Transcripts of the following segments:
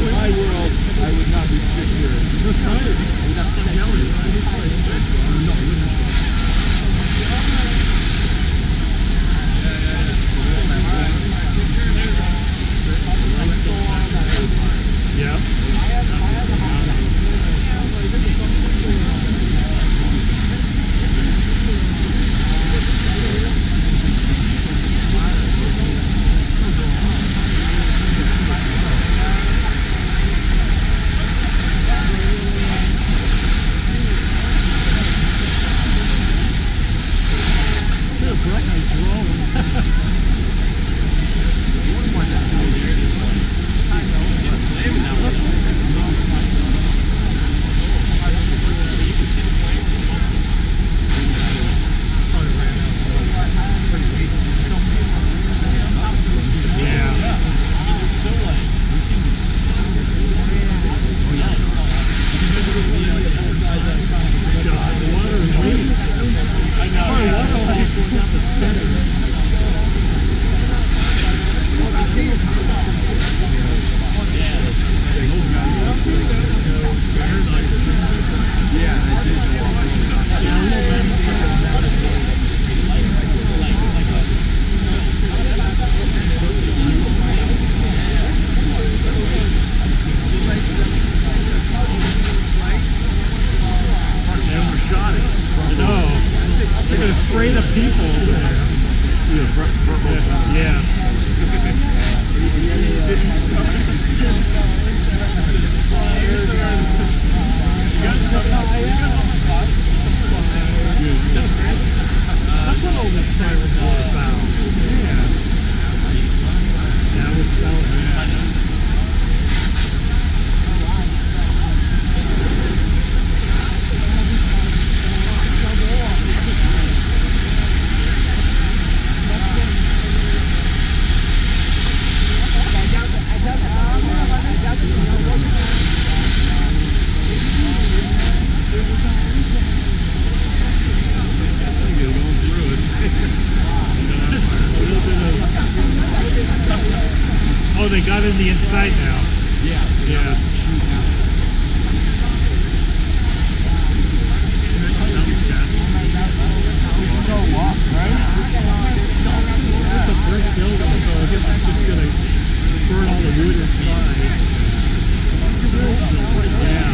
my world, I would not be secure. Just tired. I would not start yelling. No, I wouldn't. Yeah. Spray the people. Yeah. That's what all this time was all about. Yeah. Yeah, it was about Oh, they got in the inside now. Yeah. Yeah. It's a brick building, so I guess it's just going to burn all the wood inside. Yeah.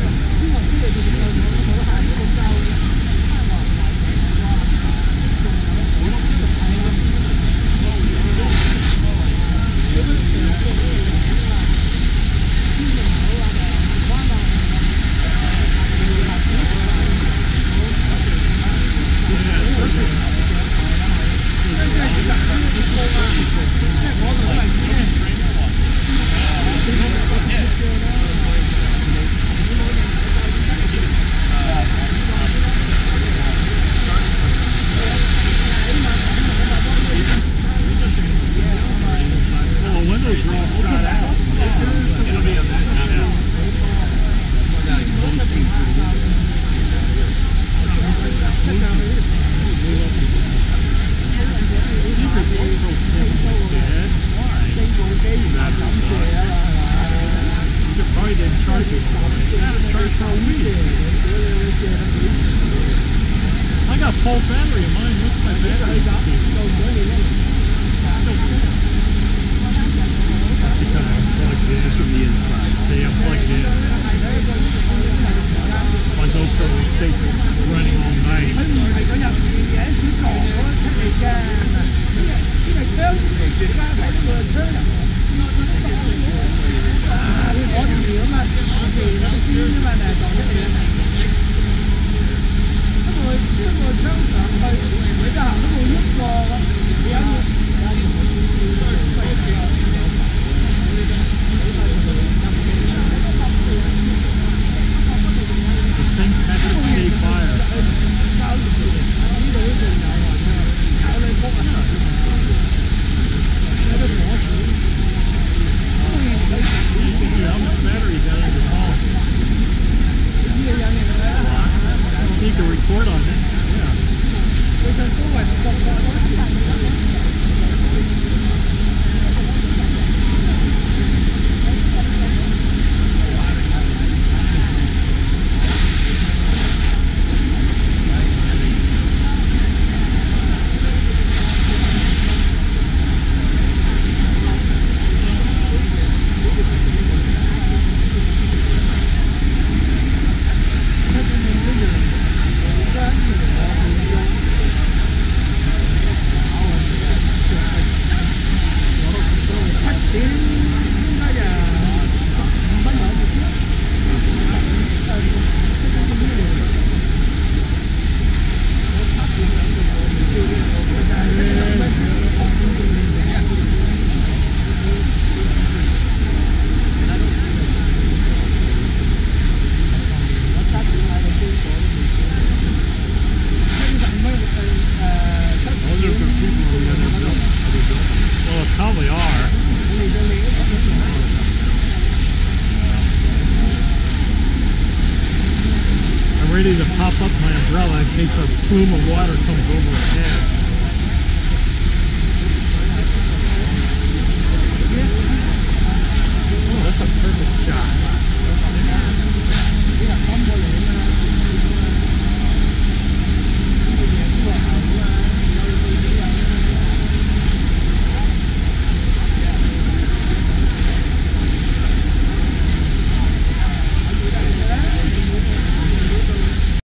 I got full battery in mine. What's my battery? That's because I'm plugged in from the inside. See, I'm plugged in. My GoPro will stay running all night. The St. Patrick's Day fire. ready to pop up my umbrella in case a plume of water comes over our heads.